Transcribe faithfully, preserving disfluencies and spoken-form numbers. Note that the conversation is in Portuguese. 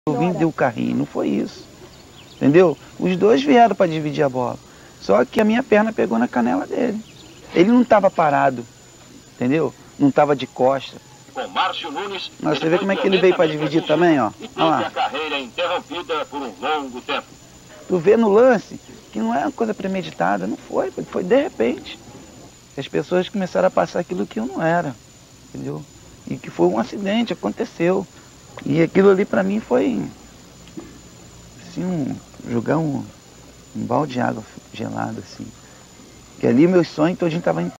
Eu vim deu o carrinho, não foi isso. Entendeu? Os dois vieram para dividir a bola. Só que a minha perna pegou na canela dele. Ele não estava parado, entendeu? Não estava de costa. Com Márcio Nunes, mas você vê como é que ele veio para dividir também, ó. E Olha lá. a carreira interrompida por um longo tempo. Tu vê no lance que não é uma coisa premeditada, não foi, foi de repente. As pessoas começaram a passar aquilo que eu não era, entendeu? E que foi um acidente, aconteceu. E aquilo ali para mim foi assim, um, jogar um, um balde de água gelada assim. Que ali meus sonhos todinho estavam